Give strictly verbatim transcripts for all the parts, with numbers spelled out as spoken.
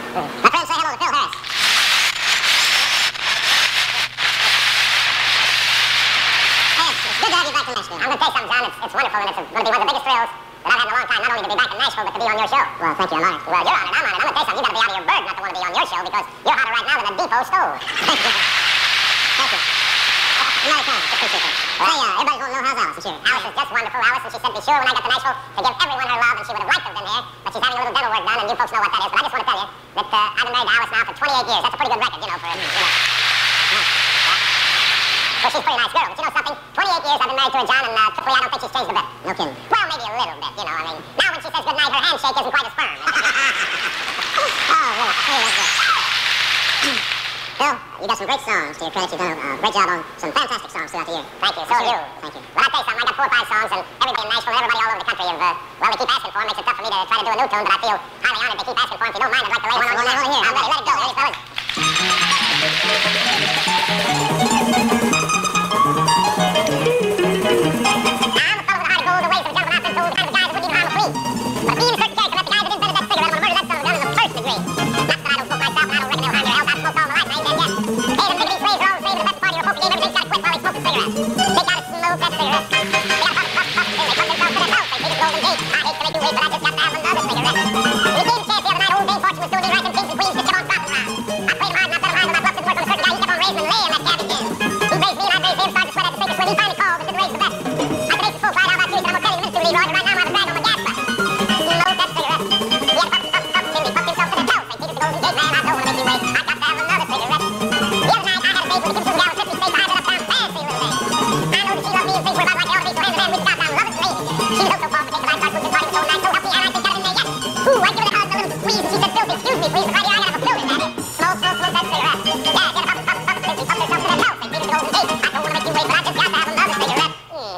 My friend, say hello to Phil Harris. Hey, it's, it's good to have you back in Nashville. I'm going to tell you something, John. It's, it's wonderful, and it's going to be one of the biggest thrills that I've had in a long time, not only to be back in Nashville, but to be on your show. Well, thank you, I'm honored. Well, you're honored, I'm honored. I'm going to tell you something. You got to be out of your bird not to want to be on your show, because you're hotter right now than a depot stove. Thank you. Thank you. Another time. Appreciate it. Well, hey, uh, everybody's going to know how's Alice. Sure. Alice is just wonderful. Alice, and she said be sure when I get to Nashville to give everyone her love, and she would have liked to have been here, but she's having a little dental work done, and you folks know what that is. But I just want to tell you that uh, I've been married to Alice now for twenty-eight years. That's a pretty good record, you know, for, you know. Yeah. So she's a pretty nice girl, but you know something? twenty-eight years I've been married to her, John, and uh, truthfully, I don't think she's changed a bit. No kidding. Well, maybe a little bit, you know. I mean, now when she says goodnight, her handshake isn't quite as firm. Oh, really? Hey, that's good. Phil, you got some great songs to your credit. You've done a uh, great job on some fantastic songs throughout the year. Thank you. So have you. Thank you. Well, I'll tell you something. I got four or five songs, and everybody in Nashville and everybody all over the country have, uh, well, they keep asking for them. Makes it tough for me to try to do a new tune, but I feel highly honored they keep asking for them. If you don't mind, I'd like to lay one on you now. Here. I'm ready. Let it go. Ready, fellas?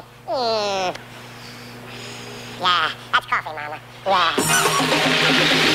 Yeah, that's coffee, Mama. Yeah.